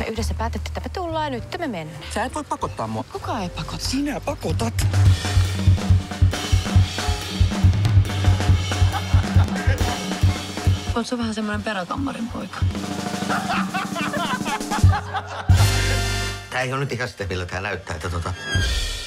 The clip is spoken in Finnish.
Me yhdessä päätettiin, että me tullaan ja nyt me mennään. Sä et voi pakottaa mua. Kuka ei pakota? Sinä pakotat. Oot sä vähän semmoinen peräkammarin poika? Tää ei ole nyt ihan sitä, miltä tää näyttää, että